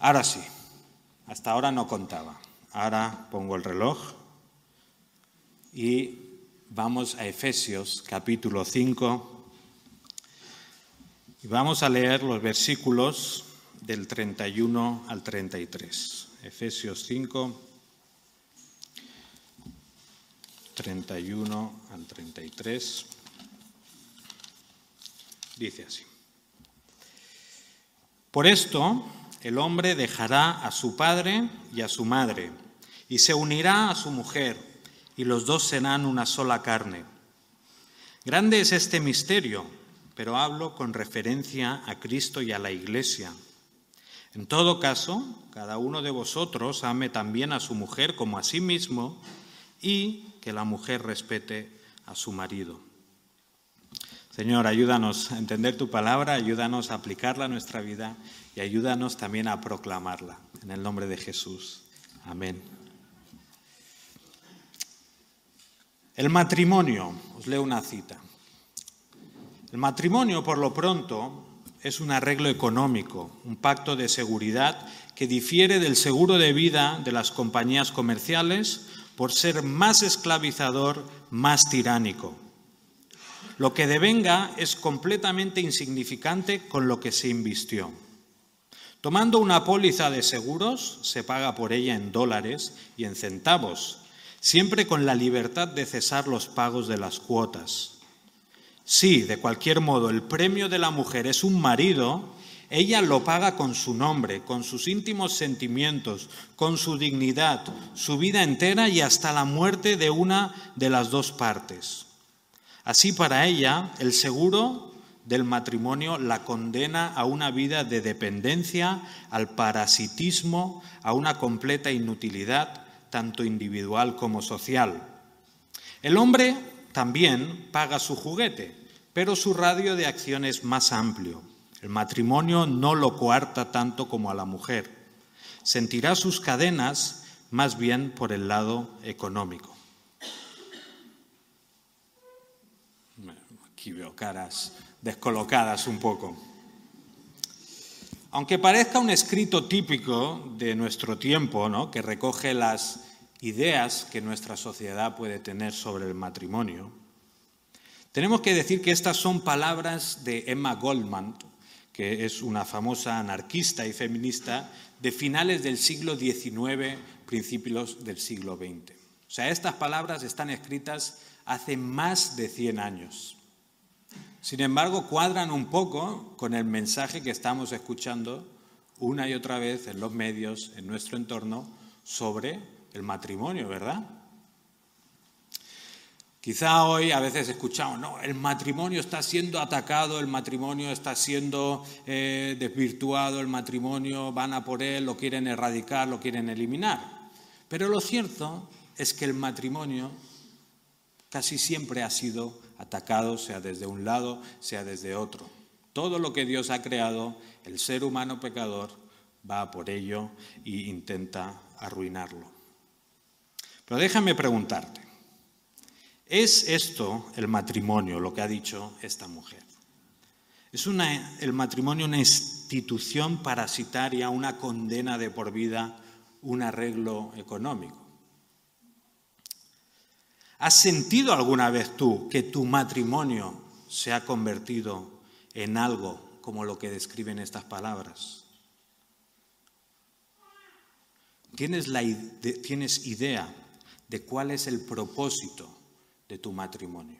Ahora sí, hasta ahora no contaba. Ahora pongo el reloj y vamos a Efesios capítulo 5 y vamos a leer los versículos del 31 al 33. Efesios 5, 31 al 33. Dice así: Por esto el hombre dejará a su padre y a su madre y se unirá a su mujer, y los dos serán una sola carne. Grande es este misterio, pero hablo con referencia a Cristo y a la Iglesia. En todo caso, cada uno de vosotros ame también a su mujer como a sí mismo, y que la mujer respete a su marido. Señor, ayúdanos a entender tu palabra, ayúdanos a aplicarla a nuestra vida y ayúdanos también a proclamarla. En el nombre de Jesús. Amén. El matrimonio, os leo una cita. El matrimonio, por lo pronto, es un arreglo económico, un pacto de seguridad que difiere del seguro de vida de las compañías comerciales por ser más esclavizador, más tiránico. Lo que devenga es completamente insignificante con lo que se invirtió. Tomando una póliza de seguros, se paga por ella en dólares y en centavos, siempre con la libertad de cesar los pagos de las cuotas. Si, de cualquier modo, el premio de la mujer es un marido, ella lo paga con su nombre, con sus íntimos sentimientos, con su dignidad, su vida entera y hasta la muerte de una de las dos partes. Así, para ella, el seguro del matrimonio la condena a una vida de dependencia, al parasitismo, a una completa inutilidad, tanto individual como social. El hombre también paga su juguete, pero su radio de acción es más amplio. El matrimonio no lo coarta tanto como a la mujer. Sentirá sus cadenas más bien por el lado económico. Aquí veo caras descolocadas un poco. Aunque parezca un escrito típico de nuestro tiempo, ¿no?, que recoge las ideas que nuestra sociedad puede tener sobre el matrimonio, tenemos que decir que estas son palabras de Emma Goldman, que es una famosa anarquista y feminista de finales del siglo XIX, principios del siglo XX. O sea, estas palabras están escritas hace más de 100 años. Sin embargo, cuadran un poco con el mensaje que estamos escuchando una y otra vez en los medios, en nuestro entorno, sobre el matrimonio, ¿verdad? Quizá hoy a veces escuchamos, no, el matrimonio está siendo atacado, el matrimonio está siendo desvirtuado, el matrimonio van a por él, lo quieren erradicar, lo quieren eliminar. Pero lo cierto es que el matrimonio casi siempre ha sido atacado, sea desde un lado, sea desde otro. Todo lo que Dios ha creado, el ser humano pecador va por ello e intenta arruinarlo. Pero déjame preguntarte, ¿es esto el matrimonio, lo que ha dicho esta mujer? ¿Es el matrimonio una institución parasitaria, una condena de por vida, un arreglo económico? ¿Has sentido alguna vez tú que tu matrimonio se ha convertido en algo como lo que describen estas palabras? ¿Tienes idea de cuál es el propósito de tu matrimonio?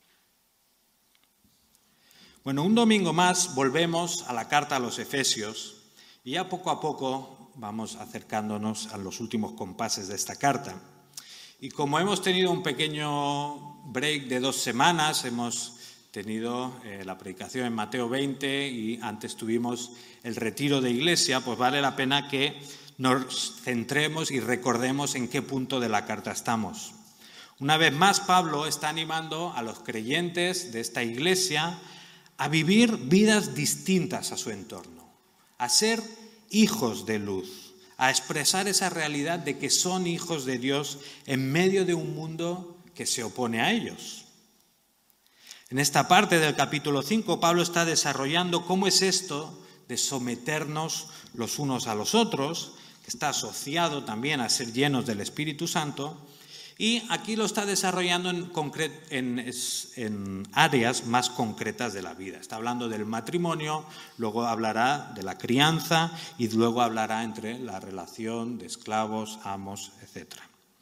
Bueno, un domingo más volvemos a la carta a los Efesios y ya poco a poco vamos acercándonos a los últimos compases de esta carta. Y como hemos tenido un pequeño break de 2 semanas, hemos tenido la predicación en Mateo 20 y antes tuvimos el retiro de iglesia, pues vale la pena que nos centremos y recordemos en qué punto de la carta estamos. Una vez más, Pablo está animando a los creyentes de esta iglesia a vivir vidas distintas a su entorno, a ser hijos de luz, a expresar esa realidad de que son hijos de Dios en medio de un mundo que se opone a ellos. En esta parte del capítulo 5, Pablo está desarrollando cómo es esto de someternos los unos a los otros, que está asociado también a ser llenos del Espíritu Santo, y aquí lo está desarrollando en áreas más concretas de la vida. Está hablando del matrimonio, luego hablará de la crianza y luego hablará entre la relación de esclavos, amos, etc.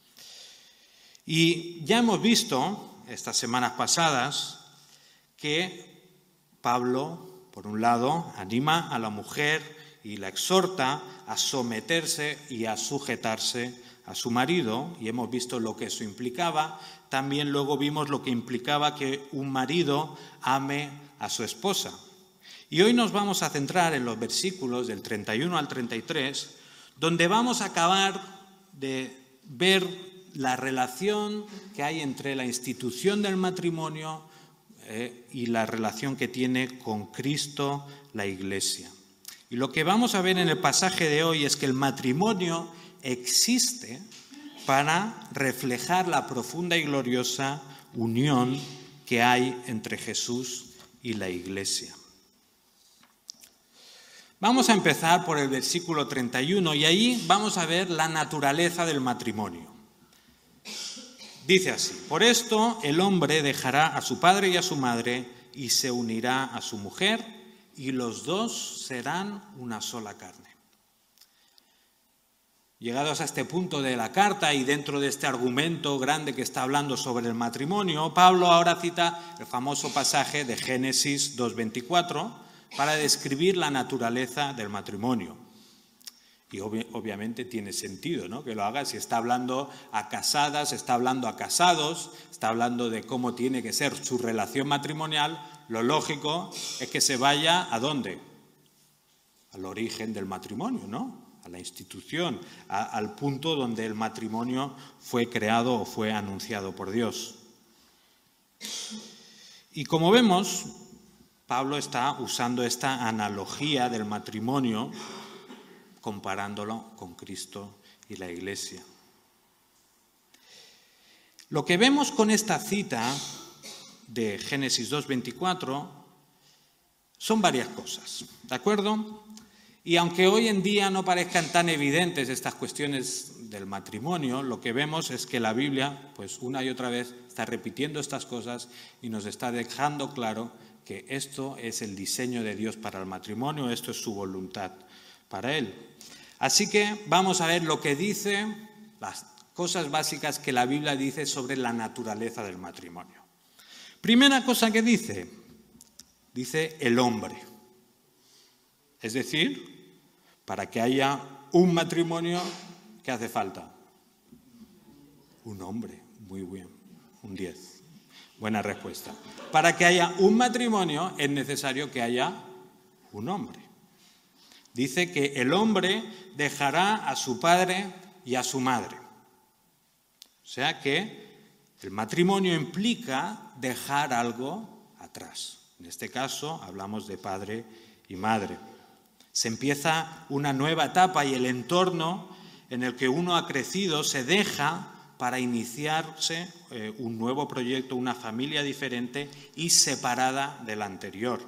Y ya hemos visto estas semanas pasadas que Pablo, por un lado, anima a la mujer y la exhorta a someterse y a sujetarse a su marido, y hemos visto lo que eso implicaba. También luego vimos lo que implicaba que un marido ame a su esposa. Y hoy nos vamos a centrar en los versículos del 31 al 33, donde vamos a acabar de ver la relación que hay entre la institución del matrimonio y la relación que tiene con Cristo, la Iglesia. Y lo que vamos a ver en el pasaje de hoy es que el matrimonio existe para reflejar la profunda y gloriosa unión que hay entre Jesús y la Iglesia. Vamos a empezar por el versículo 31 y ahí vamos a ver la naturaleza del matrimonio. Dice así: por esto el hombre dejará a su padre y a su madre y se unirá a su mujer y los dos serán una sola carne. Llegados a este punto de la carta y dentro de este argumento grande que está hablando sobre el matrimonio, Pablo ahora cita el famoso pasaje de Génesis 2:24 para describir la naturaleza del matrimonio. Y obviamente tiene sentido, ¿no?, que lo haga. Si está hablando a casadas, está hablando a casados, está hablando de cómo tiene que ser su relación matrimonial, lo lógico es que se vaya ¿a dónde? Al origen del matrimonio, ¿no?, a la institución, al punto donde el matrimonio fue creado o fue anunciado por Dios. Y como vemos, Pablo está usando esta analogía del matrimonio comparándolo con Cristo y la Iglesia. Lo que vemos con esta cita de Génesis 2:24 son varias cosas, ¿de acuerdo? Y aunque hoy en día no parezcan tan evidentes estas cuestiones del matrimonio, lo que vemos es que la Biblia, pues una y otra vez, está repitiendo estas cosas y nos está dejando claro que esto es el diseño de Dios para el matrimonio, esto es su voluntad para él. Así que vamos a ver lo que dice, las cosas básicas que la Biblia dice sobre la naturaleza del matrimonio. Primera cosa que dice el hombre. Es decir, para que haya un matrimonio, ¿qué hace falta? Un hombre. Muy bien, un 10. Buena respuesta. Para que haya un matrimonio es necesario que haya un hombre. Dice que el hombre dejará a su padre y a su madre. O sea que el matrimonio implica dejar algo atrás. En este caso hablamos de padre y madre. Se empieza una nueva etapa y el entorno en el que uno ha crecido se deja para iniciarse un nuevo proyecto, una familia diferente y separada de la anterior.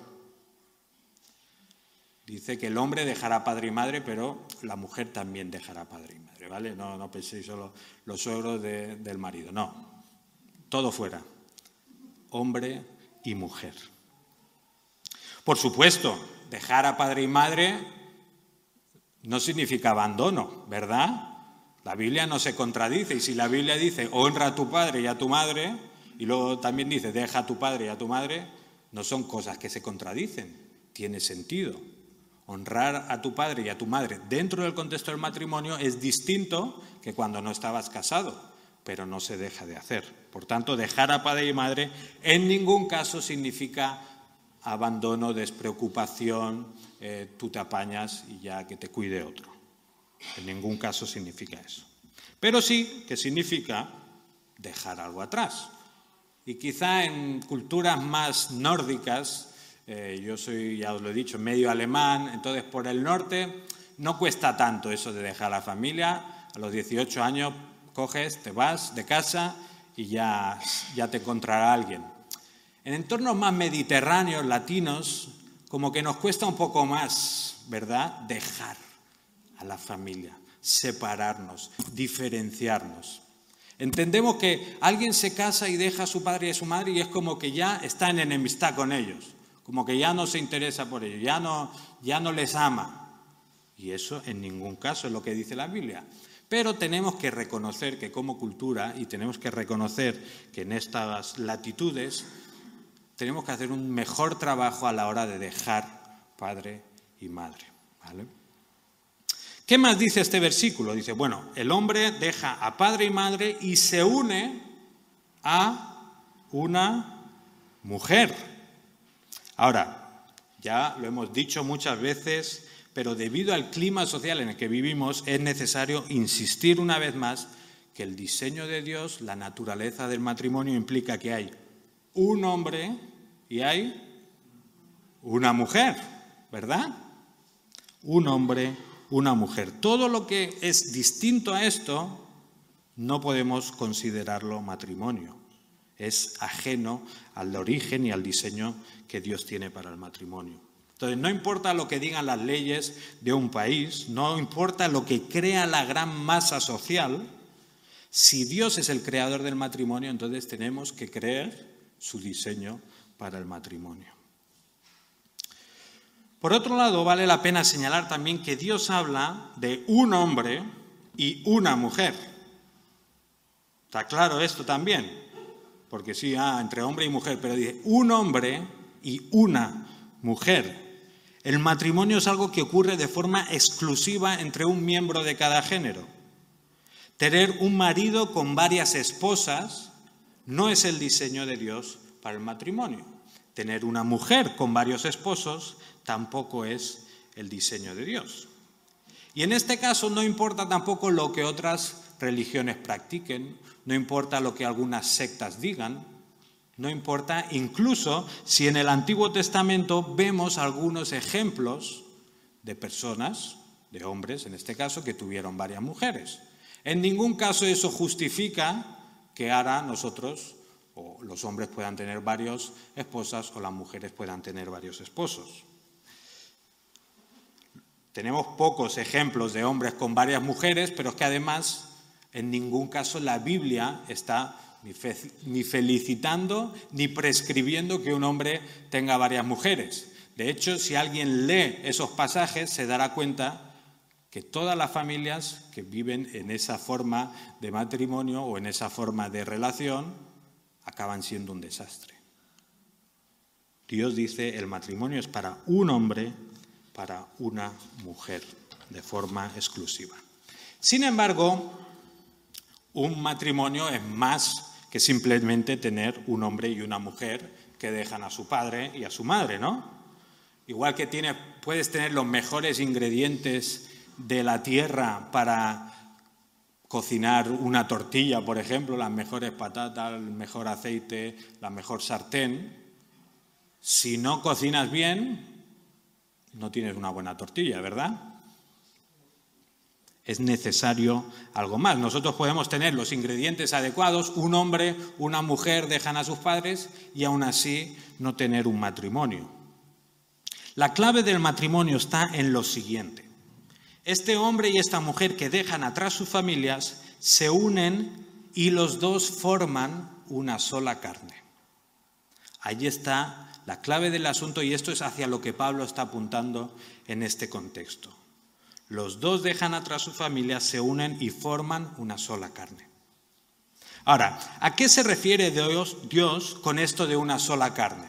Dice que el hombre dejará padre y madre, pero la mujer también dejará padre y madre, ¿vale? No penséis solo los suegros del marido, no. Todo fuera, hombre y mujer. Por supuesto, dejar a padre y madre no significa abandono, ¿verdad? La Biblia no se contradice, y si la Biblia dice honra a tu padre y a tu madre, y luego también dice deja a tu padre y a tu madre, no son cosas que se contradicen, tiene sentido. Honrar a tu padre y a tu madre dentro del contexto del matrimonio es distinto que cuando no estabas casado, pero no se deja de hacer. Por tanto, dejar a padre y madre en ningún caso significa abandono, despreocupación, tú te apañas y ya que te cuide otro. En ningún caso significa eso. Pero sí que significa dejar algo atrás. Y quizá en culturas más nórdicas, yo soy, ya os lo he dicho, medio alemán, entonces por el norte no cuesta tanto eso de dejar la familia. A los 18 años coges, te vas de casa y ya te encontrará alguien. En entornos más mediterráneos, latinos, como que nos cuesta un poco más, ¿verdad?, dejar a la familia, separarnos, diferenciarnos. Entendemos que alguien se casa y deja a su padre y a su madre y es como que ya está en enemistad con ellos, como que ya no se interesa por ellos, ya no les ama. Y eso en ningún caso es lo que dice la Biblia. Pero tenemos que reconocer que como cultura, y tenemos que reconocer que en estas latitudes tenemos que hacer un mejor trabajo a la hora de dejar padre y madre, ¿vale? ¿Qué más dice este versículo? Dice, bueno, el hombre deja a padre y madre y se une a una mujer. Ahora, ya lo hemos dicho muchas veces, pero debido al clima social en el que vivimos es necesario insistir una vez más que el diseño de Dios, la naturaleza del matrimonio implica que hay un hombre y hay una mujer, ¿verdad? Un hombre, una mujer. Todo lo que es distinto a esto no podemos considerarlo matrimonio. Es ajeno al origen y al diseño que Dios tiene para el matrimonio. Entonces, no importa lo que digan las leyes de un país, no importa lo que crea la gran masa social, si Dios es el creador del matrimonio, entonces tenemos que creer su diseño para el matrimonio. Por otro lado, vale la pena señalar también que Dios habla de un hombre y una mujer. ¿Está claro esto también? Porque sí, entre hombre y mujer, pero dice un hombre y una mujer. El matrimonio es algo que ocurre de forma exclusiva entre un miembro de cada género. Tener un marido con varias esposas no es el diseño de Dios para el matrimonio. Tener una mujer con varios esposos tampoco es el diseño de Dios. Y en este caso no importa tampoco lo que otras religiones practiquen, no importa lo que algunas sectas digan, no importa incluso si en el Antiguo Testamento vemos algunos ejemplos de personas, de hombres en este caso, que tuvieron varias mujeres. En ningún caso eso justifica que ahora nosotros o los hombres puedan tener varias esposas o las mujeres puedan tener varios esposos. Tenemos pocos ejemplos de hombres con varias mujeres, pero es que además en ningún caso la Biblia está ni felicitando ni prescribiendo que un hombre tenga varias mujeres. De hecho, si alguien lee esos pasajes, se dará cuenta que todas las familias que viven en esa forma de matrimonio o en esa forma de relación acaban siendo un desastre. Dios dice el matrimonio es para un hombre, para una mujer, de forma exclusiva. Sin embargo, un matrimonio es más que simplemente tener un hombre y una mujer que dejan a su padre y a su madre, ¿no? Igual que puedes tener los mejores ingredientes de la tierra para cocinar una tortilla, por ejemplo, las mejores patatas, el mejor aceite, la mejor sartén. Si no cocinas bien, no tienes una buena tortilla, ¿verdad? Es necesario algo más. Nosotros podemos tener los ingredientes adecuados, un hombre, una mujer dejan a sus padres y aún así no tener un matrimonio. La clave del matrimonio está en lo siguiente. Este hombre y esta mujer que dejan atrás sus familias se unen y los dos forman una sola carne. Allí está la clave del asunto y esto es hacia lo que Pablo está apuntando en este contexto. Los dos dejan atrás sus familias, se unen y forman una sola carne. Ahora, ¿a qué se refiere Dios con esto de una sola carne?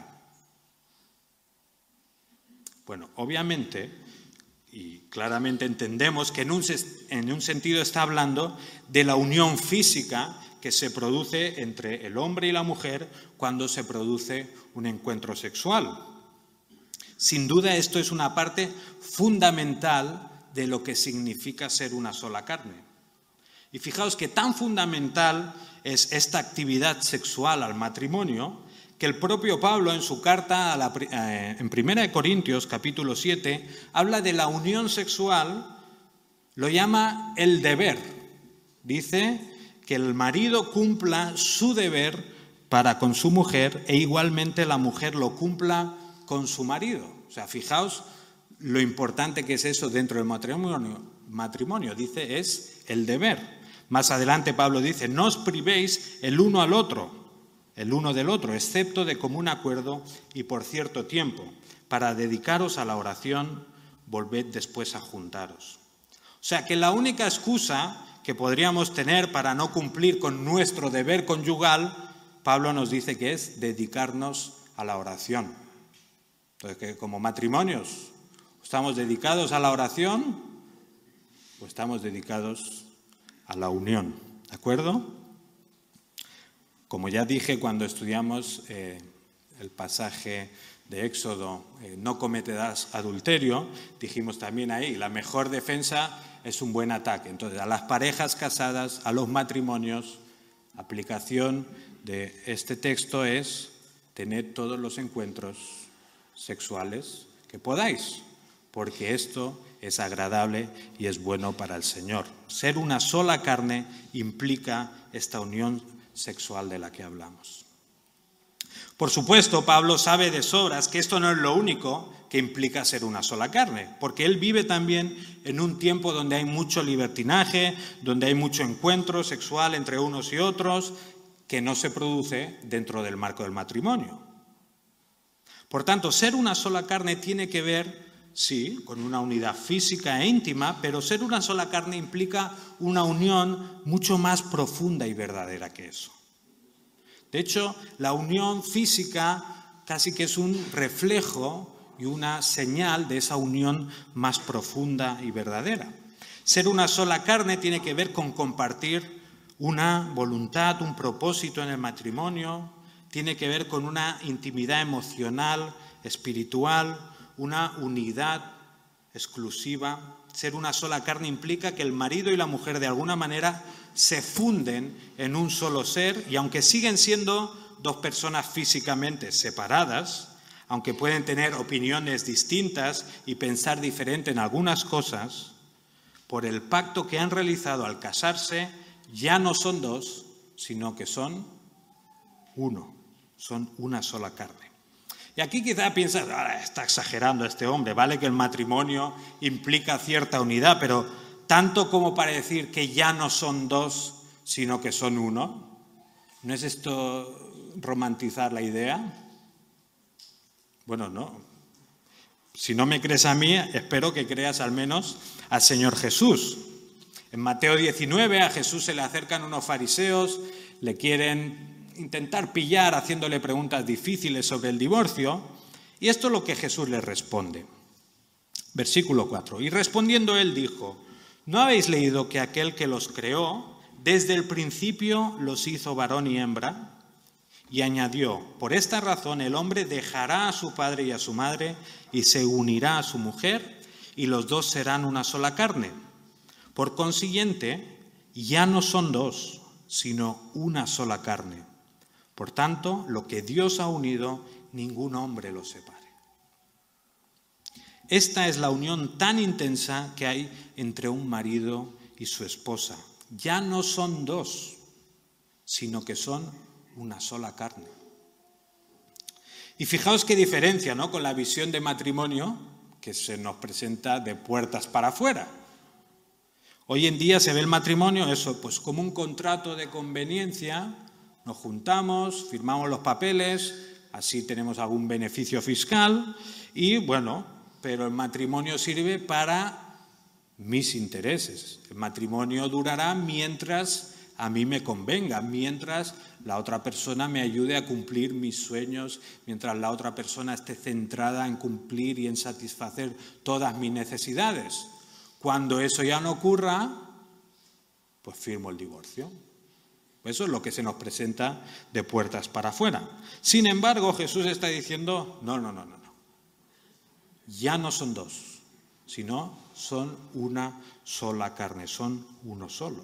Bueno, obviamente y claramente entendemos que en un sentido está hablando de la unión física que se produce entre el hombre y la mujer cuando se produce un encuentro sexual. Sin duda esto es una parte fundamental de lo que significa ser una sola carne. Y fijaos que tan fundamental es esta actividad sexual al matrimonio que el propio Pablo en su carta en 1 Corintios capítulo 7 habla de la unión sexual, lo llama el deber. Dice que el marido cumpla su deber para con su mujer e igualmente la mujer lo cumpla con su marido. O sea, fijaos lo importante que es eso dentro del matrimonio. Dice, es el deber. Más adelante Pablo dice, no os privéis el uno del otro, excepto de común acuerdo y por cierto tiempo, para dedicaros a la oración, volved después a juntaros. O sea, que la única excusa que podríamos tener para no cumplir con nuestro deber conyugal, Pablo nos dice que es dedicarnos a la oración. Entonces, que como matrimonios, ¿estamos dedicados a la oración o estamos dedicados a la unión? ¿De acuerdo? Como ya dije cuando estudiamos el pasaje de Éxodo, no cometerás adulterio, dijimos también ahí, la mejor defensa es un buen ataque. Entonces, a las parejas casadas, a los matrimonios, aplicación de este texto es tener todos los encuentros sexuales que podáis, porque esto es agradable y es bueno para el Señor. Ser una sola carne implica esta unión sexual de la que hablamos. Por supuesto, Pablo sabe de sobras que esto no es lo único que implica ser una sola carne, porque él vive también en un tiempo donde hay mucho libertinaje, donde hay mucho encuentro sexual entre unos y otros, que no se produce dentro del marco del matrimonio. Por tanto, ser una sola carne tiene que ver, sí, con una unidad física e íntima, pero ser una sola carne implica una unión mucho más profunda y verdadera que eso. De hecho, la unión física casi que es un reflejo y una señal de esa unión más profunda y verdadera. Ser una sola carne tiene que ver con compartir una voluntad, un propósito en el matrimonio, tiene que ver con una intimidad emocional, espiritual, una unidad exclusiva. Ser una sola carne implica que el marido y la mujer de alguna manera se funden en un solo ser y aunque siguen siendo dos personas físicamente separadas, aunque pueden tener opiniones distintas y pensar diferente en algunas cosas, por el pacto que han realizado al casarse, ya no son dos, sino que son uno, son una sola carne. Y aquí quizá piensas, está exagerando este hombre, vale que el matrimonio implica cierta unidad, pero tanto como para decir que ya no son dos, sino que son uno. ¿No es esto romantizar la idea? Bueno, no. Si no me crees a mí, espero que creas al menos al Señor Jesús. En Mateo 19 a Jesús se le acercan unos fariseos, le quieren intentar pillar haciéndole preguntas difíciles sobre el divorcio, y esto es lo que Jesús les responde. Versículo 4. Y respondiendo él dijo, ¿no habéis leído que aquel que los creó, desde el principio los hizo varón y hembra? Y añadió, por esta razón el hombre dejará a su padre y a su madre y se unirá a su mujer y los dos serán una sola carne. Por consiguiente, ya no son dos, sino una sola carne. Por tanto, lo que Dios ha unido, ningún hombre lo separe. Esta es la unión tan intensa que hay entre un marido y su esposa. Ya no son dos, sino que son una sola carne. Y fijaos qué diferencia, ¿no?, con la visión de matrimonio que se nos presenta de puertas para afuera. Hoy en día se ve el matrimonio, eso, pues como un contrato de conveniencia, nos juntamos, firmamos los papeles, así tenemos algún beneficio fiscal y bueno, pero el matrimonio sirve para mis intereses. El matrimonio durará mientras a mí me convenga, mientras la otra persona me ayude a cumplir mis sueños, mientras la otra persona esté centrada en cumplir y en satisfacer todas mis necesidades. Cuando eso ya no ocurra, pues firmo el divorcio. Eso es lo que se nos presenta de puertas para afuera. Sin embargo, Jesús está diciendo, no. Ya no son dos, sino son una sola carne, son uno solo.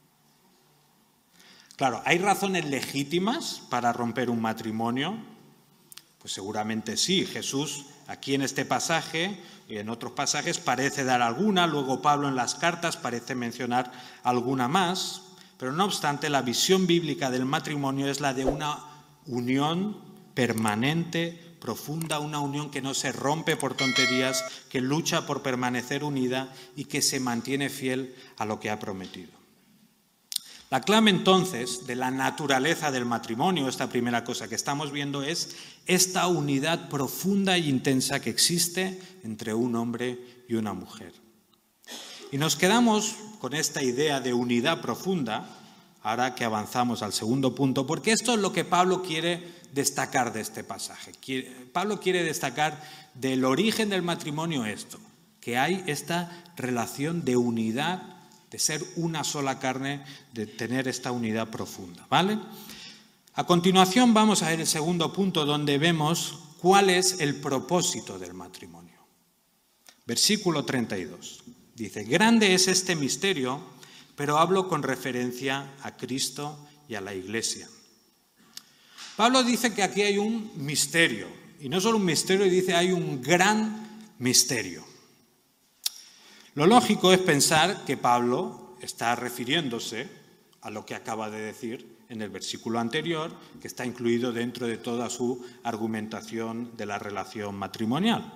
Claro, ¿hay razones legítimas para romper un matrimonio? Pues seguramente sí. Jesús, aquí en este pasaje y en otros pasajes, parece dar alguna. Luego Pablo en las cartas parece mencionar alguna más. Pero no obstante, la visión bíblica del matrimonio es la de una unión permanente, profunda, una unión que no se rompe por tonterías, que lucha por permanecer unida y que se mantiene fiel a lo que ha prometido. La clave entonces de la naturaleza del matrimonio, esta primera cosa que estamos viendo, es esta unidad profunda e intensa que existe entre un hombre y una mujer. Y nos quedamos con esta idea de unidad profunda, ahora que avanzamos al segundo punto, porque esto es lo que Pablo quiere destacar de este pasaje. Pablo quiere destacar del origen del matrimonio esto, que hay esta relación de unidad, de ser una sola carne, de tener esta unidad profunda, ¿vale? A continuación vamos a ver el segundo punto donde vemos cuál es el propósito del matrimonio. Versículo 32. Dice, grande es este misterio, pero hablo con referencia a Cristo y a la Iglesia. Pablo dice que aquí hay un misterio, y no solo un misterio, dice hay un gran misterio. Lo lógico es pensar que Pablo está refiriéndose a lo que acaba de decir en el versículo anterior, que está incluido dentro de toda su argumentación de la relación matrimonial.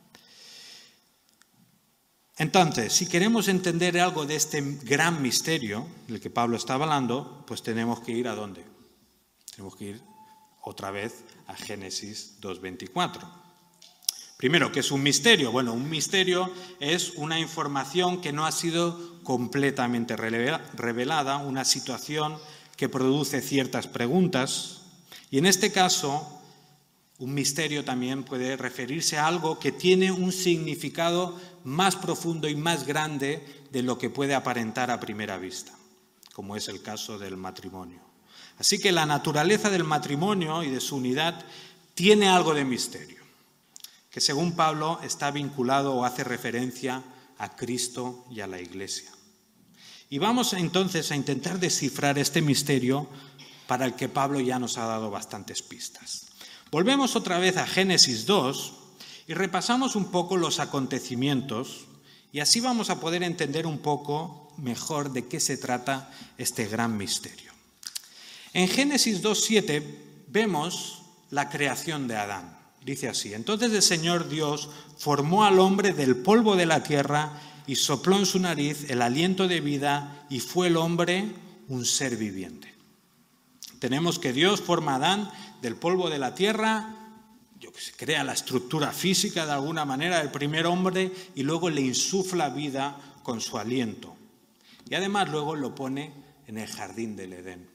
Entonces, si queremos entender algo de este gran misterio del que Pablo está hablando, pues tenemos que ir ¿a dónde? Tenemos que ir otra vez a Génesis 2:24. Primero, ¿qué es un misterio? Bueno, un misterio es una información que no ha sido completamente revelada, una situación que produce ciertas preguntas. Y en este caso, un misterio también puede referirse a algo que tiene un significado más profundo y más grande de lo que puede aparentar a primera vista, como es el caso del matrimonio. Así que la naturaleza del matrimonio y de su unidad tiene algo de misterio, que según Pablo está vinculado o hace referencia a Cristo y a la Iglesia. Y vamos entonces a intentar descifrar este misterio para el que Pablo ya nos ha dado bastantes pistas. Volvemos otra vez a Génesis 2 y repasamos un poco los acontecimientos y así vamos a poder entender un poco mejor de qué se trata este gran misterio. En Génesis 2:7 vemos la creación de Adán. Dice así, entonces el Señor Dios formó al hombre del polvo de la tierra y sopló en su nariz el aliento de vida y fue el hombre un ser viviente. Tenemos que Dios forma a Adán del polvo de la tierra, crea la estructura física de alguna manera del primer hombre y luego le insufla vida con su aliento. Y además luego lo pone en el jardín del Edén.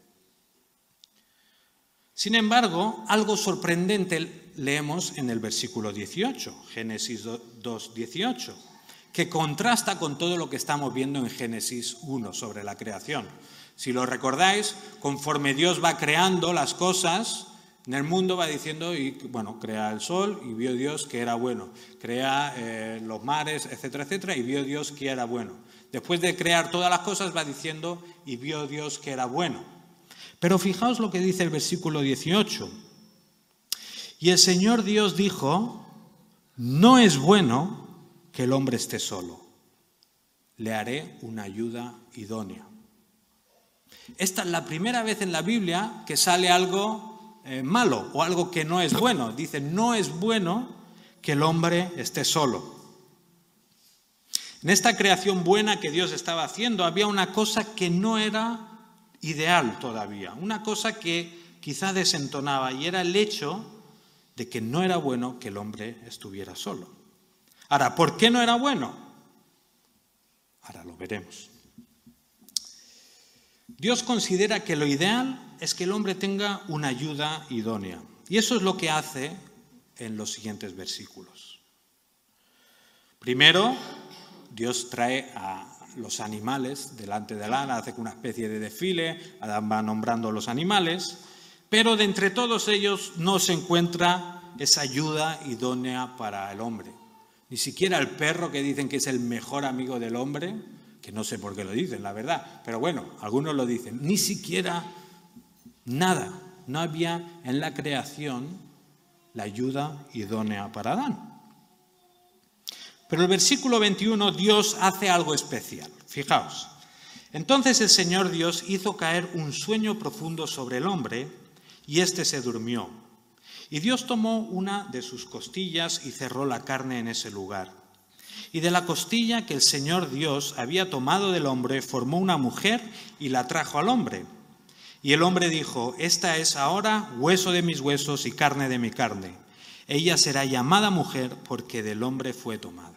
Sin embargo, algo sorprendente leemos en el versículo 18, Génesis 2:18, que contrasta con todo lo que estamos viendo en Génesis 1 sobre la creación. Si lo recordáis, conforme Dios va creando las cosas, en el mundo va diciendo, y bueno, crea el sol y vio Dios que era bueno, crea los mares, etcétera, etcétera, y vio Dios que era bueno. Después de crear todas las cosas va diciendo, y vio Dios que era bueno. Pero fijaos lo que dice el versículo 18. Y el Señor Dios dijo, no es bueno que el hombre esté solo, le haré una ayuda idónea. Esta es la primera vez en la Biblia que sale algo malo o algo que no es bueno. Dice, no es bueno que el hombre esté solo. En esta creación buena que Dios estaba haciendo había una cosa que no era ideal todavía, una cosa que quizá desentonaba y era el hecho de que no era bueno que el hombre estuviera solo. Ahora, ¿por qué no era bueno? Ahora lo veremos. Dios considera que lo ideal es que el hombre tenga una ayuda idónea. Y eso es lo que hace en los siguientes versículos. Primero, Dios trae a los animales delante de Adán, hace una especie de desfile, Adán va nombrando los animales, pero de entre todos ellos no se encuentra esa ayuda idónea para el hombre. Ni siquiera el perro, que dicen que es el mejor amigo del hombre, que no sé por qué lo dicen, la verdad, pero bueno, algunos lo dicen, ni siquiera nada, no había en la creación la ayuda idónea para Adán. Pero el versículo 21, Dios hace algo especial. Fijaos, entonces el Señor Dios hizo caer un sueño profundo sobre el hombre y éste se durmió. Y Dios tomó una de sus costillas y cerró la carne en ese lugar. Y de la costilla que el Señor Dios había tomado del hombre, formó una mujer y la trajo al hombre. Y el hombre dijo: esta es ahora hueso de mis huesos y carne de mi carne. Ella será llamada mujer porque del hombre fue tomada.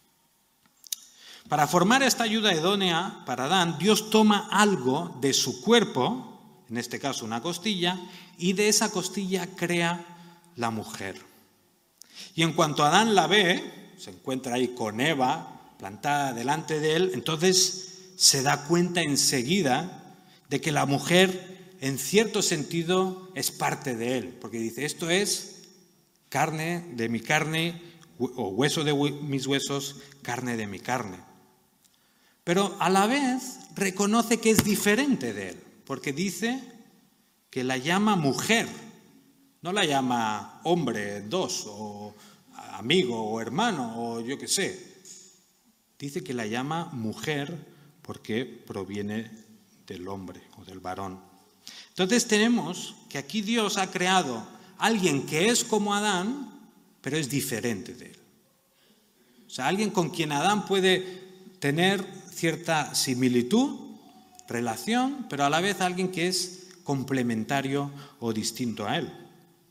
Para formar esta ayuda idónea para Adán, Dios toma algo de su cuerpo, en este caso una costilla, y de esa costilla crea la mujer. Y en cuanto Adán la ve, se encuentra ahí con Eva plantada delante de él, entonces se da cuenta enseguida de que la mujer, en cierto sentido, es parte de él, porque dice: esto es carne de mi carne, o hueso de mis huesos, carne de mi carne. Pero a la vez reconoce que es diferente de él, porque dice que la llama mujer, no la llama hombre, dos, o amigo, o hermano, o yo qué sé. Dice que la llama mujer porque proviene del hombre o del varón. Entonces tenemos que aquí Dios ha creado a alguien que es como Adán, pero es diferente de él. O sea, alguien con quien Adán puede tener cierta similitud, relación, pero a la vez alguien que es complementario o distinto a él.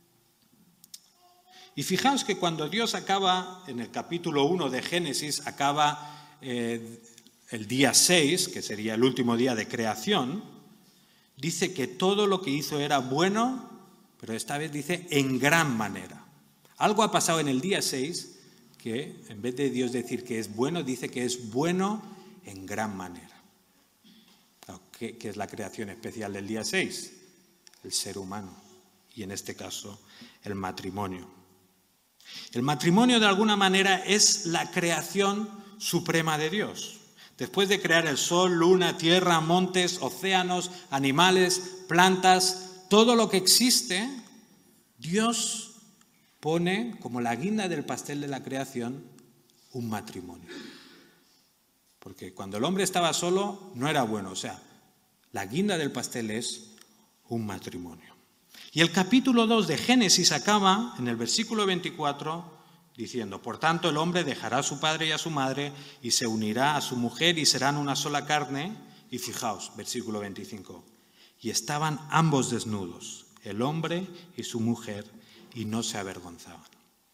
Y fijaos que cuando Dios acaba, en el capítulo 1 de Génesis, acaba el día 6, que sería el último día de creación, dice que todo lo que hizo era bueno, pero esta vez dice en gran manera. Algo ha pasado en el día 6 que en vez de Dios decir que es bueno, dice que es bueno en gran manera. ¿Qué es la creación especial del día 6? El ser humano, y en este caso el matrimonio. El matrimonio de alguna manera es la creación suprema de Dios. Después de crear el sol, luna, tierra, montes, océanos, animales, plantas, todo lo que existe, Dios pone como la guinda del pastel de la creación un matrimonio. Porque cuando el hombre estaba solo no era bueno, o sea, la guinda del pastel es un matrimonio. Y el capítulo 2 de Génesis acaba en el versículo 24 diciendo: por tanto el hombre dejará a su padre y a su madre y se unirá a su mujer y serán una sola carne. Y fijaos, versículo 25, y estaban ambos desnudos, el hombre y su mujer, y no se avergonzaban.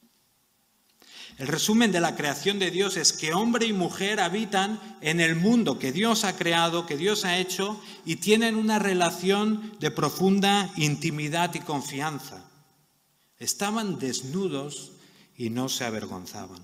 El resumen de la creación de Dios es que hombre y mujer habitan en el mundo que Dios ha creado, que Dios ha hecho, y tienen una relación de profunda intimidad y confianza. Estaban desnudos y no se avergonzaban.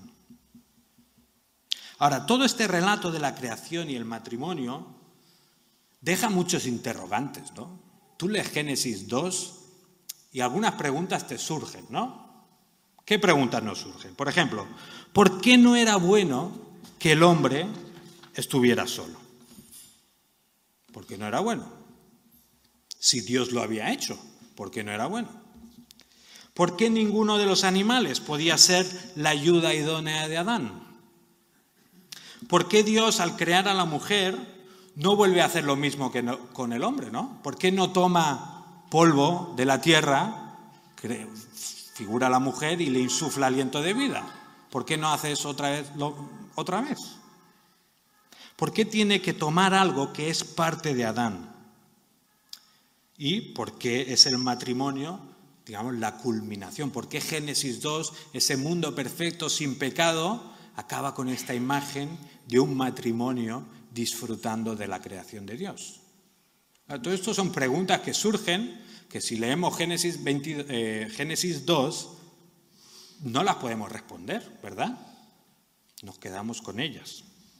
Ahora, todo este relato de la creación y el matrimonio deja muchos interrogantes, ¿no? Tú lees Génesis 2 y algunas preguntas te surgen, ¿no? ¿Qué preguntas nos surgen? Por ejemplo, ¿por qué no era bueno que el hombre estuviera solo? ¿Por qué no era bueno? Si Dios lo había hecho, ¿por qué no era bueno? ¿Por qué ninguno de los animales podía ser la ayuda idónea de Adán? ¿Por qué Dios, al crear a la mujer, no vuelve a hacer lo mismo que con el hombre, ¿no? ¿Por qué no toma polvo de la tierra, que figura a la mujer, y le insufla aliento de vida? ¿Por qué no hace eso otra vez? ¿Por qué tiene que tomar algo que es parte de Adán? ¿Y por qué es el matrimonio, digamos, la culminación? ¿Por qué Génesis 2, ese mundo perfecto, sin pecado, acaba con esta imagen de un matrimonio disfrutando de la creación de Dios? Todo esto son preguntas que surgen, que si leemos Génesis 2, no las podemos responder, ¿verdad? Nos quedamos con ellas.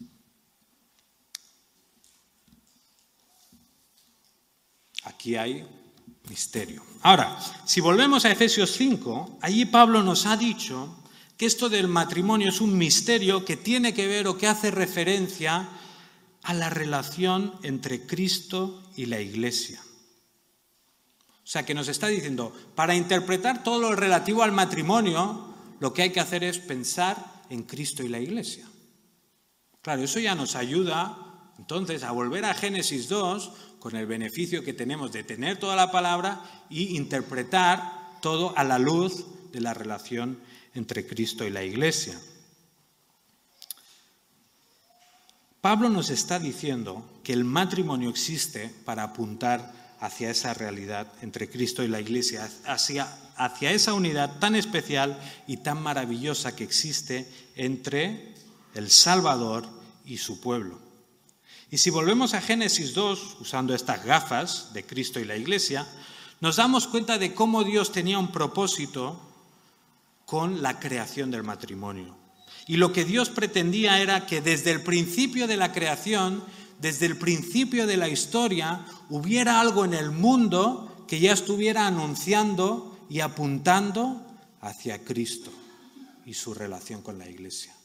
Aquí hay misterio. Ahora, si volvemos a Efesios 5, allí Pablo nos ha dicho que esto del matrimonio es un misterio que tiene que ver o que hace referencia a la relación entre Cristo y la Iglesia. O sea, que nos está diciendo, para interpretar todo lo relativo al matrimonio, lo que hay que hacer es pensar en Cristo y la Iglesia. Claro, eso ya nos ayuda, entonces, a volver a Génesis 2, con el beneficio que tenemos de tener toda la palabra y interpretar todo a la luz de la relación entre Cristo y la Iglesia. Pablo nos está diciendo que el matrimonio existe para apuntar hacia esa realidad entre Cristo y la Iglesia, hacia esa unidad tan especial y tan maravillosa que existe entre el Salvador y su pueblo. Y si volvemos a Génesis 2, usando estas gafas de Cristo y la Iglesia, nos damos cuenta de cómo Dios tenía un propósito con la creación del matrimonio. Y lo que Dios pretendía era que desde el principio de la creación, desde el principio de la historia, hubiera algo en el mundo que ya estuviera anunciando y apuntando hacia Cristo y su relación con la Iglesia.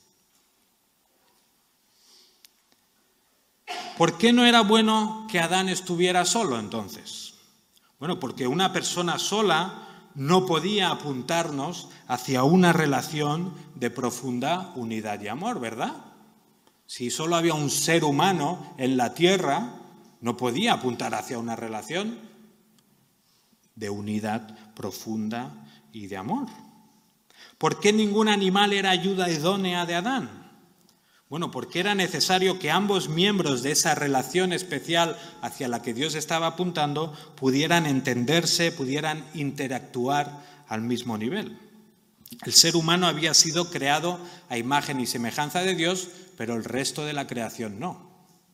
¿Por qué no era bueno que Adán estuviera solo entonces? Bueno, porque una persona sola no podía apuntarnos hacia una relación de profunda unidad y amor, ¿verdad? Si solo había un ser humano en la tierra, no podía apuntar hacia una relación de unidad profunda y de amor. ¿Por qué ningún animal era ayuda idónea de Adán? Bueno, porque era necesario que ambos miembros de esa relación especial hacia la que Dios estaba apuntando pudieran entenderse, pudieran interactuar al mismo nivel. El ser humano había sido creado a imagen y semejanza de Dios, pero el resto de la creación no.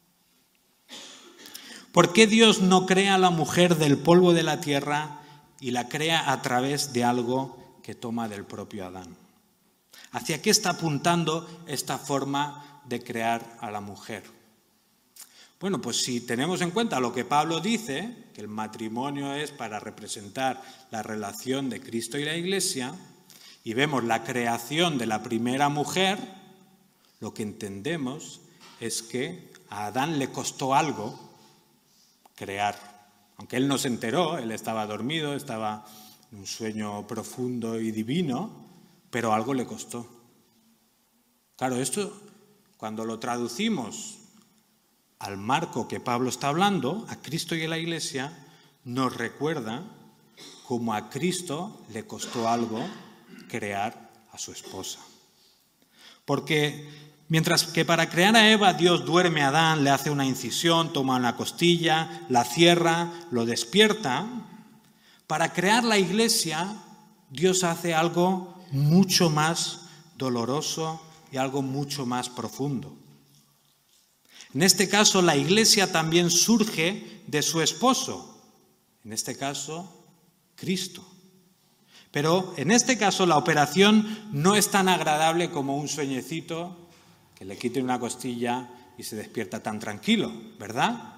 ¿Por qué Dios no crea a la mujer del polvo de la tierra y la crea a través de algo que toma del propio Adán? ¿Hacia qué está apuntando esta forma de crear a la mujer? Bueno, pues si tenemos en cuenta lo que Pablo dice, que el matrimonio es para representar la relación de Cristo y la Iglesia, y vemos la creación de la primera mujer, lo que entendemos es que a Adán le costó algo crear. Aunque él no se enteró, él estaba dormido, estaba en un sueño profundo y divino, pero algo le costó. Claro, esto cuando lo traducimos al marco que Pablo está hablando, a Cristo y a la Iglesia, nos recuerda cómo a Cristo le costó algo crear a su esposa. Porque mientras que para crear a Eva Dios duerme a Adán, le hace una incisión, toma una costilla, la cierra, lo despierta, para crear la Iglesia Dios hace algo mucho más doloroso y algo mucho más profundo. En este caso, la Iglesia también surge de su esposo, en este caso, Cristo. Pero en este caso la operación no es tan agradable como un sueñecito que le quite una costilla y se despierta tan tranquilo, ¿verdad?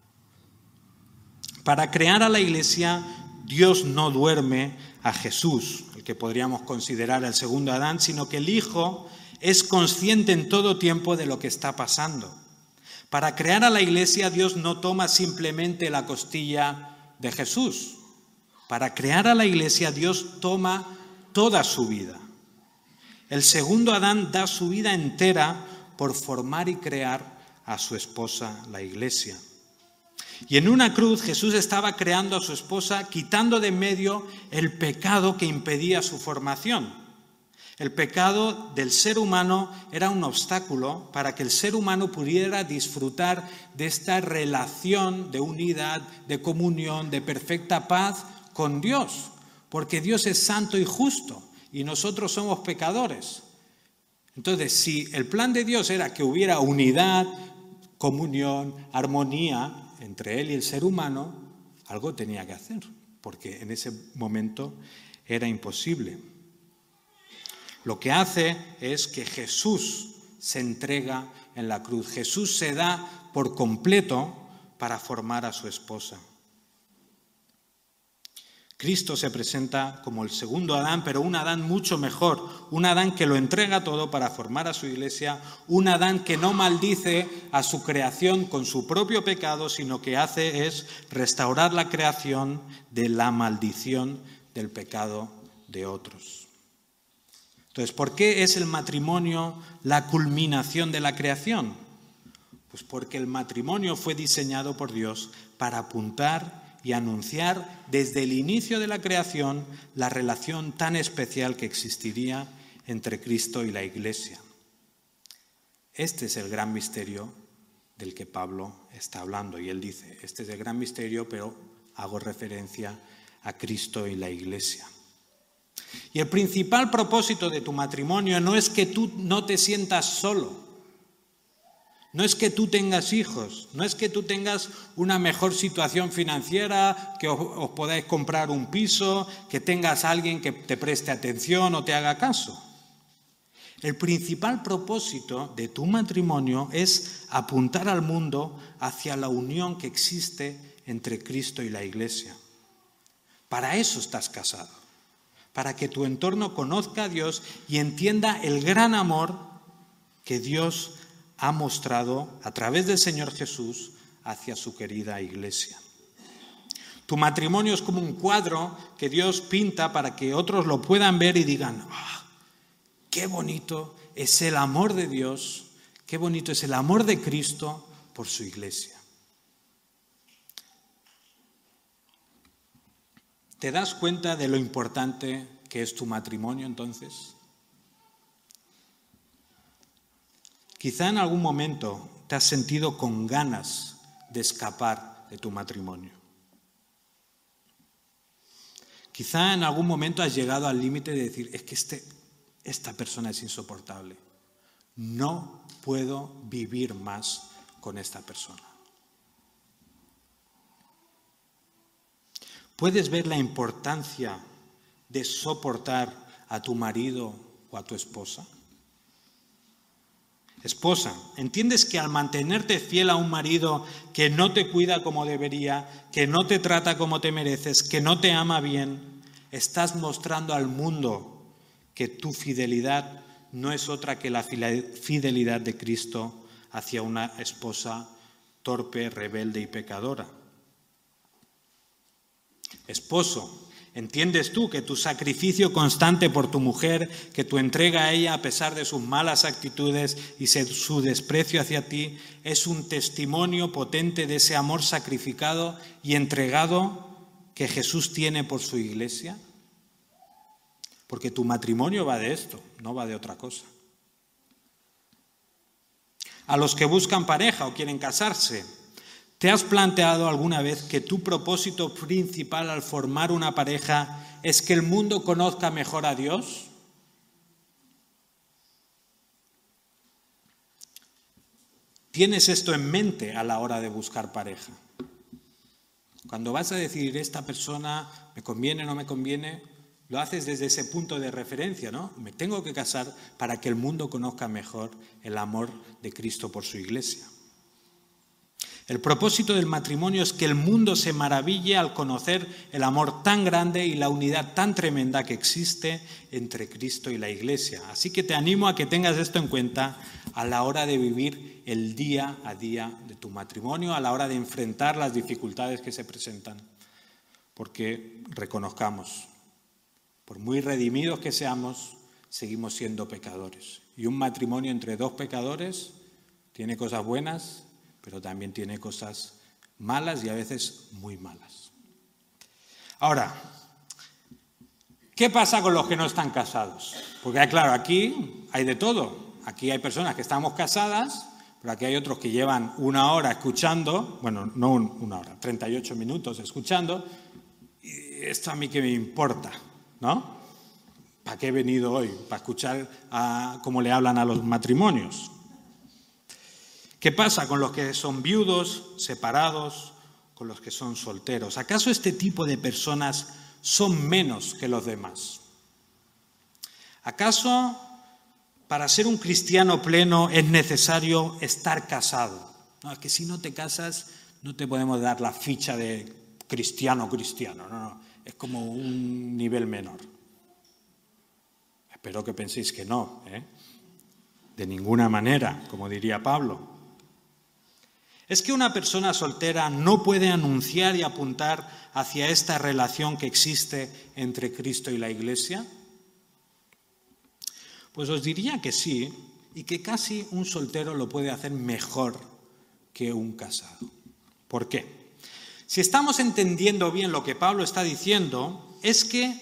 Para crear a la Iglesia, Dios no duerme a Jesús, el que podríamos considerar el segundo Adán, sino que el Hijo es consciente en todo tiempo de lo que está pasando. Para crear a la Iglesia, Dios no toma simplemente la costilla de Jesús. Para crear a la Iglesia, Dios toma toda su vida. El segundo Adán da su vida entera por formar y crear a su esposa, la Iglesia. Y en una cruz Jesús estaba creando a su esposa, quitando de en medio el pecado que impedía su formación. El pecado del ser humano era un obstáculo para que el ser humano pudiera disfrutar de esta relación de unidad, de comunión, de perfecta paz con Dios, porque Dios es santo y justo y nosotros somos pecadores. Entonces, si el plan de Dios era que hubiera unidad, comunión, armonía entre Él y el ser humano, algo tenía que hacer, porque en ese momento era imposible. Lo que hace es que Jesús se entrega en la cruz. Jesús se da por completo para formar a su esposa. Cristo se presenta como el segundo Adán, pero un Adán mucho mejor, un Adán que lo entrega todo para formar a su Iglesia, un Adán que no maldice a su creación con su propio pecado, sino que hace es restaurar la creación de la maldición del pecado de otros. Entonces, ¿por qué es el matrimonio la culminación de la creación? Pues porque el matrimonio fue diseñado por Dios para apuntar y anunciar desde el inicio de la creación la relación tan especial que existiría entre Cristo y la Iglesia. Este es el gran misterio del que Pablo está hablando. Y él dice, este es el gran misterio, pero hago referencia a Cristo y la Iglesia. Y el principal propósito de tu matrimonio no es que tú no te sientas solo. No es que tú tengas hijos, no es que tú tengas una mejor situación financiera, que os podáis comprar un piso, que tengas a alguien que te preste atención o te haga caso. El principal propósito de tu matrimonio es apuntar al mundo hacia la unión que existe entre Cristo y la Iglesia. Para eso estás casado, para que tu entorno conozca a Dios y entienda el gran amor que Dios ha mostrado a través del Señor Jesús hacia su querida Iglesia. Tu matrimonio es como un cuadro que Dios pinta para que otros lo puedan ver y digan, qué bonito es el amor de Dios, qué bonito es el amor de Cristo por su Iglesia. ¿Te das cuenta de lo importante que es tu matrimonio entonces? Quizá en algún momento te has sentido con ganas de escapar de tu matrimonio. Quizá en algún momento has llegado al límite de decir, es que esta persona es insoportable. No puedo vivir más con esta persona. ¿Puedes ver la importancia de soportar a tu marido o a tu esposa? Esposa, ¿entiendes que al mantenerte fiel a un marido que no te cuida como debería, que no te trata como te mereces, que no te ama bien, estás mostrando al mundo que tu fidelidad no es otra que la fidelidad de Cristo hacia una esposa torpe, rebelde y pecadora? Esposo, ¿entiendes tú que tu sacrificio constante por tu mujer, que tu entrega a ella a pesar de sus malas actitudes y su desprecio hacia ti, es un testimonio potente de ese amor sacrificado y entregado que Jesús tiene por su Iglesia? Porque tu matrimonio va de esto, no va de otra cosa. A los que buscan pareja o quieren casarse, ¿te has planteado alguna vez que tu propósito principal al formar una pareja es que el mundo conozca mejor a Dios? ¿Tienes esto en mente a la hora de buscar pareja? Cuando vas a decidir, esta persona me conviene o no me conviene, lo haces desde ese punto de referencia, ¿no? Me tengo que casar para que el mundo conozca mejor el amor de Cristo por su Iglesia. El propósito del matrimonio es que el mundo se maraville al conocer el amor tan grande y la unidad tan tremenda que existe entre Cristo y la Iglesia. Así que te animo a que tengas esto en cuenta a la hora de vivir el día a día de tu matrimonio, a la hora de enfrentar las dificultades que se presentan. Porque reconozcamos, por muy redimidos que seamos, seguimos siendo pecadores. Y un matrimonio entre dos pecadores tiene cosas buenas, pero también tiene cosas malas y a veces muy malas. Ahora, ¿qué pasa con los que no están casados? Porque claro, aquí hay de todo. Aquí hay personas que estamos casadas, pero aquí hay otros que llevan 1 hora escuchando, bueno, no 1 hora, 38 minutos escuchando, y esto a mí qué me importa, ¿no? ¿Para qué he venido hoy? ¿Para escuchar cómo le hablan a los matrimonios? ¿Qué pasa con los que son viudos, separados, con los que son solteros? ¿Acaso este tipo de personas son menos que los demás? ¿Acaso para ser un cristiano pleno es necesario estar casado? No, es que si no te casas no te podemos dar la ficha de cristiano, no, es como un nivel menor. Espero que penséis que no, de ninguna manera, como diría Pablo. ¿Es que una persona soltera no puede anunciar y apuntar hacia esta relación que existe entre Cristo y la Iglesia? Pues os diría que sí, y que casi un soltero lo puede hacer mejor que un casado. ¿Por qué? Si estamos entendiendo bien lo que Pablo está diciendo, es que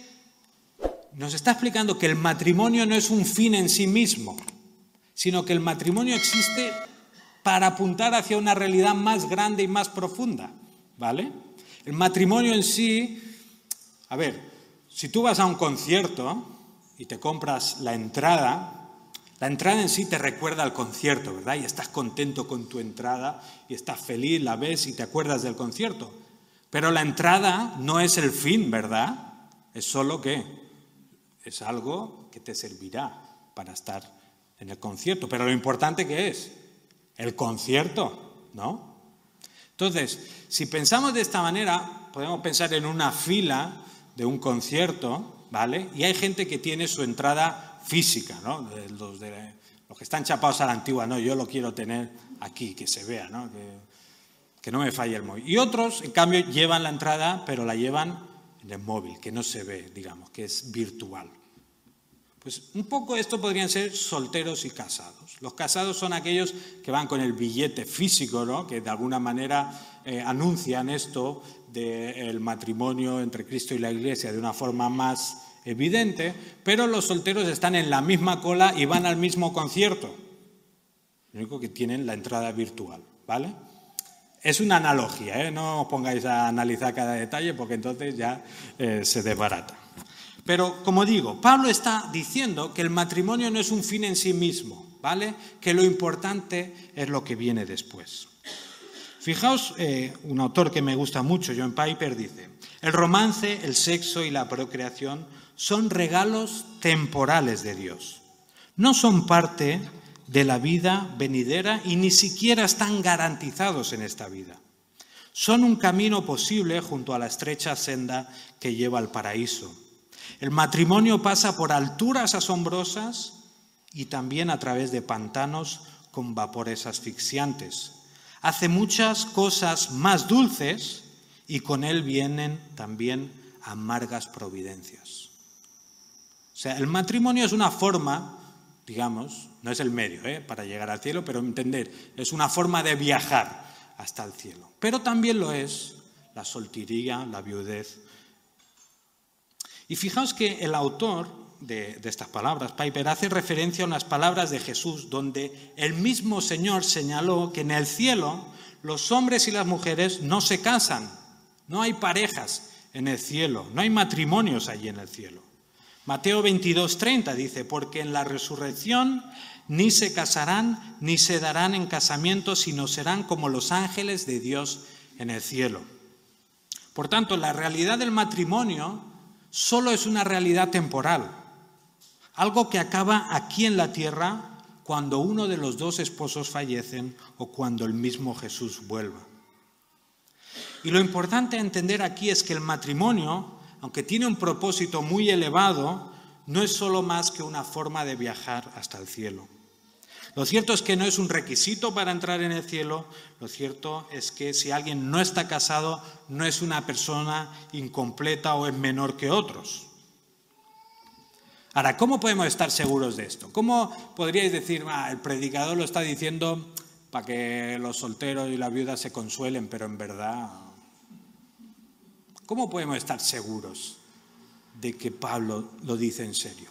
nos está explicando que el matrimonio no es un fin en sí mismo, sino que el matrimonio existe para apuntar hacia una realidad más grande y más profunda, ¿vale? El matrimonio en sí, a ver, si tú vas a un concierto y te compras la entrada en sí te recuerda al concierto, ¿verdad? Y estás contento con tu entrada y estás feliz, la ves y te acuerdas del concierto. Pero la entrada no es el fin, ¿verdad? Es solo que es algo que te servirá para estar en el concierto. Pero lo importante que es el concierto, ¿no? Entonces, si pensamos de esta manera, podemos pensar en una fila de un concierto, ¿vale? Y hay gente que tiene su entrada física, ¿no? Los que están chapados a la antigua, no, yo lo quiero tener aquí, que se vea, ¿no? Que no me falle el móvil. Y otros, en cambio, llevan la entrada, pero la llevan en el móvil, que no se ve, digamos, que es virtual. Pues un poco esto podrían ser solteros y casados. Los casados son aquellos que van con el billete físico, ¿no? Que de alguna manera anuncian esto del matrimonio entre Cristo y la Iglesia de una forma más evidente, pero los solteros están en la misma cola y van al mismo concierto. Lo único que tienen la entrada virtual, ¿vale? Es una analogía, ¿eh? No os pongáis a analizar cada detalle porque entonces ya se desbarata. Pero, como digo, Pablo está diciendo que el matrimonio no es un fin en sí mismo, ¿vale? Que lo importante es lo que viene después. Fijaos, un autor que me gusta mucho, John Piper, dice: el romance, el sexo y la procreación son regalos temporales de Dios. No son parte de la vida venidera y ni siquiera están garantizados en esta vida. Son un camino posible junto a la estrecha senda que lleva al paraíso. El matrimonio pasa por alturas asombrosas y también a través de pantanos con vapores asfixiantes. Hace muchas cosas más dulces y con él vienen también amargas providencias. O sea, el matrimonio es una forma, digamos, no es el medio para llegar al cielo, pero entender, es una forma de viajar hasta el cielo. Pero también lo es la soltería, la viudez. Y fijaos que el autor de estas palabras, Piper, hace referencia a unas palabras de Jesús donde el mismo Señor señaló que en el cielo los hombres y las mujeres no se casan, no hay parejas en el cielo, no hay matrimonios allí en el cielo. Mateo 22:30 dice: porque en la resurrección ni se casarán ni se darán en casamiento, sino serán como los ángeles de Dios en el cielo. Por tanto, la realidad del matrimonio solo es una realidad temporal, algo que acaba aquí en la tierra cuando uno de los dos esposos fallecen o cuando el mismo Jesús vuelva. Y lo importante a entender aquí es que el matrimonio, aunque tiene un propósito muy elevado, no es solo más que una forma de viajar hasta el cielo. Lo cierto es que no es un requisito para entrar en el cielo. Lo cierto es que si alguien no está casado, no es una persona incompleta o es menor que otros. Ahora, ¿cómo podemos estar seguros de esto? ¿Cómo podríais decir, el predicador lo está diciendo para que los solteros y las viudas se consuelen, pero en verdad... ¿Cómo podemos estar seguros de que Pablo lo dice en serio?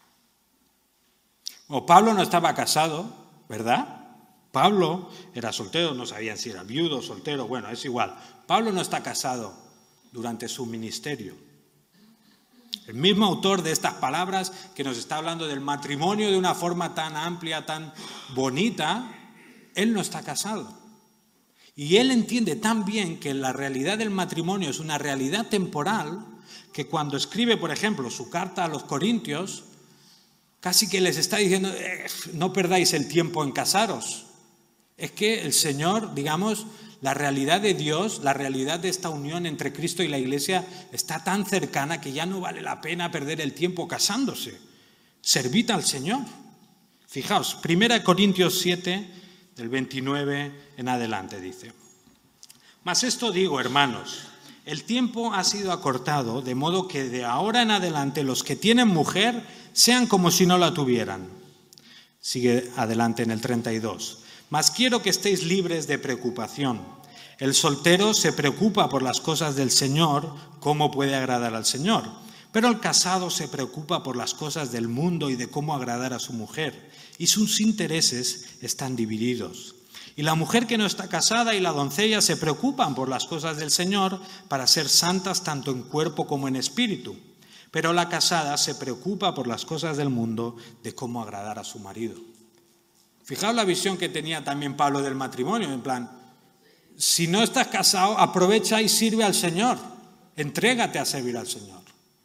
Bueno, Pablo no estaba casado, ¿verdad? Pablo era soltero, no sabían si era viudo o soltero, bueno, es igual. Pablo no está casado durante su ministerio. El mismo autor de estas palabras que nos está hablando del matrimonio de una forma tan amplia, tan bonita, él no está casado. Y él entiende tan bien que la realidad del matrimonio es una realidad temporal que cuando escribe, por ejemplo, su carta a los Corintios, casi que les está diciendo, no perdáis el tiempo en casaros. Es que el Señor, digamos, la realidad de Dios, la realidad de esta unión entre Cristo y la Iglesia está tan cercana que ya no vale la pena perder el tiempo casándose. Servid al Señor. Fijaos, 1 Corintios 7, del 29 en adelante dice: mas esto digo, hermanos, el tiempo ha sido acortado, de modo que de ahora en adelante los que tienen mujer sean como si no la tuvieran. Sigue adelante en el 32. Mas quiero que estéis libres de preocupación. El soltero se preocupa por las cosas del Señor, cómo puede agradar al Señor. Pero el casado se preocupa por las cosas del mundo y de cómo agradar a su mujer, y sus intereses están divididos. Y la mujer que no está casada y la doncella se preocupan por las cosas del Señor para ser santas tanto en cuerpo como en espíritu. Pero la casada se preocupa por las cosas del mundo, de cómo agradar a su marido. Fijaos la visión que tenía también Pablo del matrimonio, en plan, si no estás casado, aprovecha y sirve al Señor, entrégate a servir al Señor.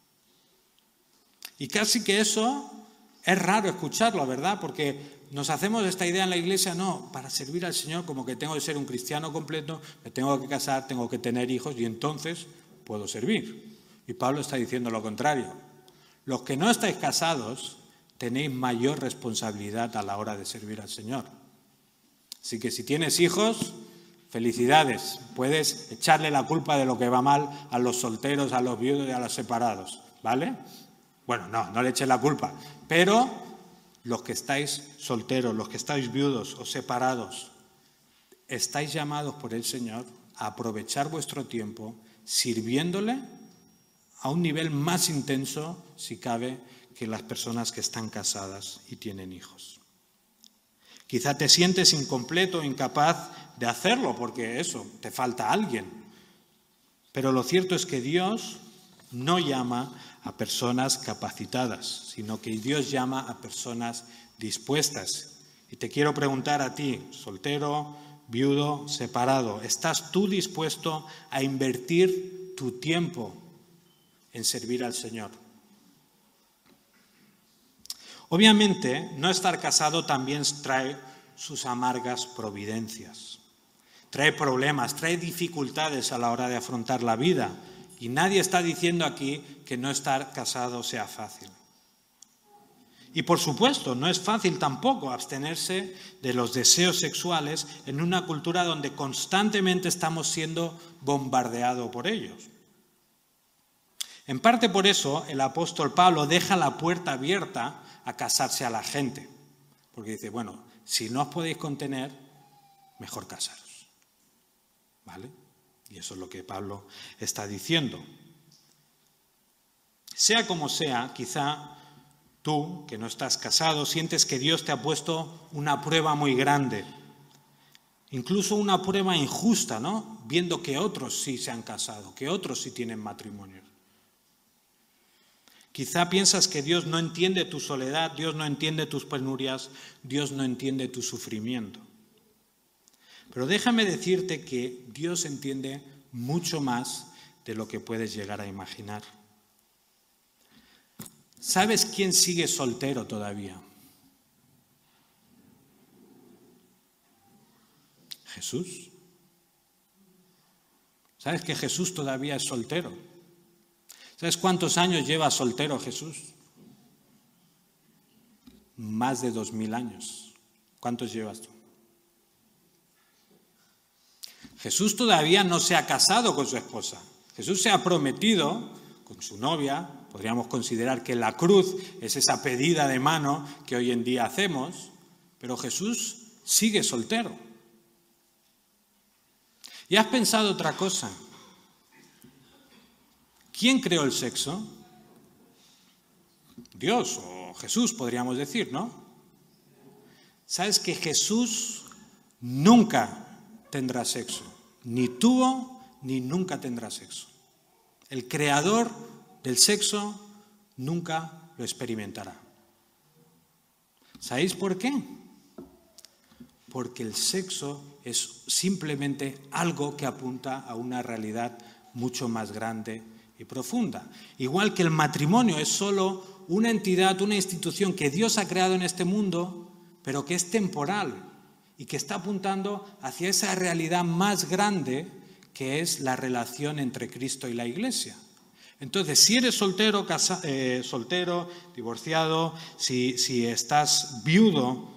Y casi que eso es raro escucharlo, ¿verdad? Porque nos hacemos esta idea en la iglesia, no, para servir al Señor como que tengo que ser un cristiano completo, me tengo que casar, tengo que tener hijos y entonces puedo servir. Y Pablo está diciendo lo contrario. Los que no estáis casados tenéis mayor responsabilidad a la hora de servir al Señor. Así que si tienes hijos, felicidades. Puedes echarle la culpa de lo que va mal a los solteros, a los viudos y a los separados, ¿vale? Bueno, no le eches la culpa, pero los que estáis solteros, los que estáis viudos o separados, estáis llamados por el Señor a aprovechar vuestro tiempo sirviéndole a un nivel más intenso, si cabe, que las personas que están casadas y tienen hijos. Quizá te sientes incompleto, incapaz de hacerlo, porque eso, te falta alguien. Pero lo cierto es que Dios no llama a personas capacitadas, sino que Dios llama a personas dispuestas. Y te quiero preguntar a ti, soltero, viudo, separado, ¿estás tú dispuesto a invertir tu tiempo en servir al Señor? Obviamente, no estar casado también trae sus amargas providencias. Trae problemas, trae dificultades a la hora de afrontar la vida. Y nadie está diciendo aquí que no estar casado sea fácil. Y por supuesto, no es fácil tampoco abstenerse de los deseos sexuales en una cultura donde constantemente estamos siendo bombardeados por ellos. En parte por eso el apóstol Pablo deja la puerta abierta a casarse a la gente. Porque dice, bueno, si no os podéis contener, mejor casaros. ¿Vale? Y eso es lo que Pablo está diciendo. Sea como sea, quizá tú, que no estás casado, sientes que Dios te ha puesto una prueba muy grande. Incluso una prueba injusta, ¿no? Viendo que otros sí se han casado, que otros sí tienen matrimonio. Quizá piensas que Dios no entiende tu soledad, Dios no entiende tus penurias, Dios no entiende tu sufrimiento. Pero déjame decirte que Dios entiende mucho más de lo que puedes llegar a imaginar. ¿Sabes quién sigue soltero todavía? Jesús. ¿Sabes que Jesús todavía es soltero? ¿Sabes cuántos años lleva soltero Jesús? Más de 2000 años. ¿Cuántos llevas tú? Jesús todavía no se ha casado con su esposa. Jesús se ha prometido con su novia. Podríamos considerar que la cruz es esa pedida de mano que hoy en día hacemos, pero Jesús sigue soltero. ¿Y has pensado otra cosa? ¿Quién creó el sexo? Dios o Jesús, podríamos decir, ¿no? ¿Sabes que Jesús nunca tendrá sexo? Ni tuvo, ni nunca tendrá sexo. El creador del sexo nunca lo experimentará. ¿Sabéis por qué? Porque el sexo es simplemente algo que apunta a una realidad mucho más grande y profunda. Igual que el matrimonio es solo una entidad, una institución que Dios ha creado en este mundo, pero que es temporal y que está apuntando hacia esa realidad más grande que es la relación entre Cristo y la Iglesia. Entonces, si eres soltero, divorciado, si estás viudo,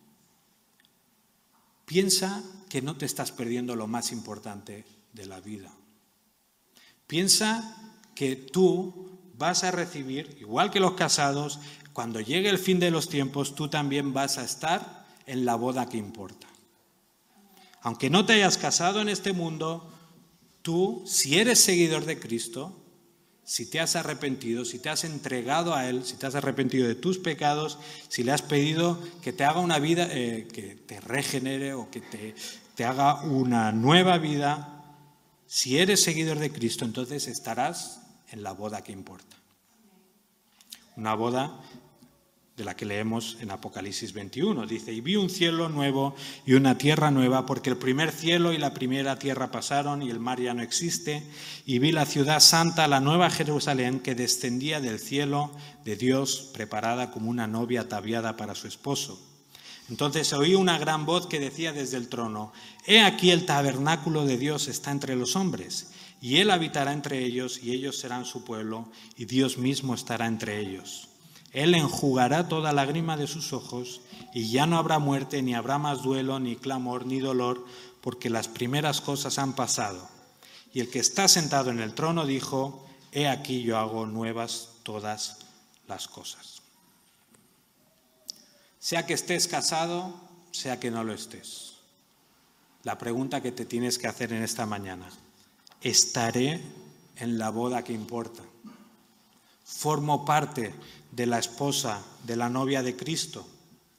piensa que no te estás perdiendo lo más importante de la vida. Piensa que tú vas a recibir, igual que los casados, cuando llegue el fin de los tiempos, tú también vas a estar en la boda que importa. Aunque no te hayas casado en este mundo, tú, si eres seguidor de Cristo, si te has arrepentido, si te has entregado a Él, si te has arrepentido de tus pecados, si le has pedido que te haga una vida, que te regenere o que te haga una nueva vida, si eres seguidor de Cristo, entonces estarás en la boda que importa. Una boda de la que leemos en Apocalipsis 21. Dice, y vi un cielo nuevo y una tierra nueva, porque el primer cielo y la primera tierra pasaron y el mar ya no existe, y vi la ciudad santa, la nueva Jerusalén, que descendía del cielo de Dios, preparada como una novia ataviada para su esposo. Entonces oí una gran voz que decía desde el trono, he aquí el tabernáculo de Dios está entre los hombres, y Él habitará entre ellos, y ellos serán su pueblo, y Dios mismo estará entre ellos. Él enjugará toda lágrima de sus ojos, y ya no habrá muerte, ni habrá más duelo, ni clamor, ni dolor, porque las primeras cosas han pasado. Y el que está sentado en el trono dijo, he aquí yo hago nuevas todas las cosas. Sea que estés casado, sea que no lo estés. La pregunta que te tienes que hacer en esta mañana, ¿estaré en la boda que importa? ¿Formo parte de la esposa, de la novia de Cristo?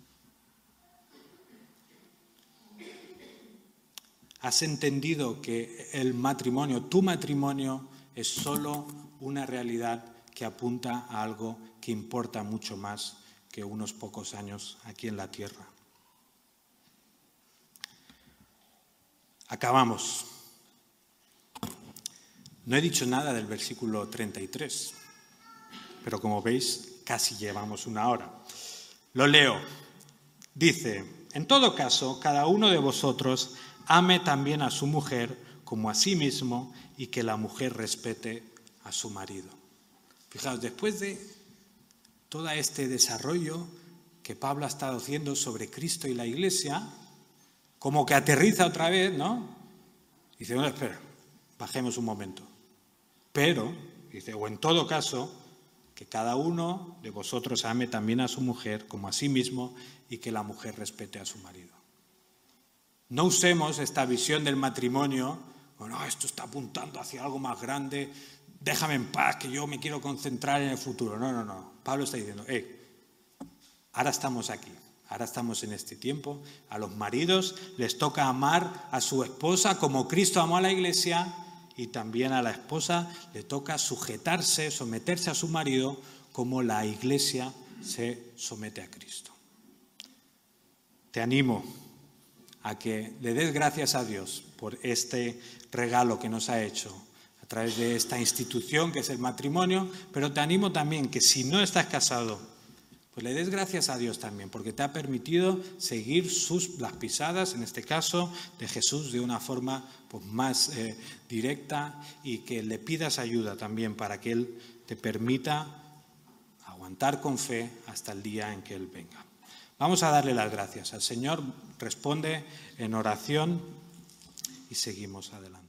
¿Has entendido que el matrimonio, tu matrimonio, es solo una realidad que apunta a algo que importa mucho más que unos pocos años aquí en la tierra? Acabamos. No he dicho nada del versículo 33. Pero como veis, casi llevamos una hora. Lo leo. Dice, en todo caso, cada uno de vosotros ame también a su mujer como a sí mismo y que la mujer respete a su marido. Fijaos, después de todo este desarrollo que Pablo ha estado haciendo sobre Cristo y la Iglesia, como que aterriza otra vez, ¿no? Dice, bueno, espera, bajemos un momento. Pero, dice, o en todo caso, que cada uno de vosotros ame también a su mujer como a sí mismo y que la mujer respete a su marido. No usemos esta visión del matrimonio, bueno, esto está apuntando hacia algo más grande, déjame en paz, que yo me quiero concentrar en el futuro. No. Pablo está diciendo, ahora estamos aquí, ahora estamos en este tiempo, a los maridos les toca amar a su esposa como Cristo amó a la Iglesia, y también a la esposa le toca sujetarse, someterse a su marido como la Iglesia se somete a Cristo. Te animo a que le des gracias a Dios por este regalo que nos ha hecho a través de esta institución que es el matrimonio, pero te animo también que si no estás casado, pues le des gracias a Dios también, porque te ha permitido seguir las pisadas, en este caso, de Jesús de una forma pues, más directa, y que le pidas ayuda también para que Él te permita aguantar con fe hasta el día en que Él venga. Vamos a darle las gracias al Señor, responde en oración y seguimos adelante.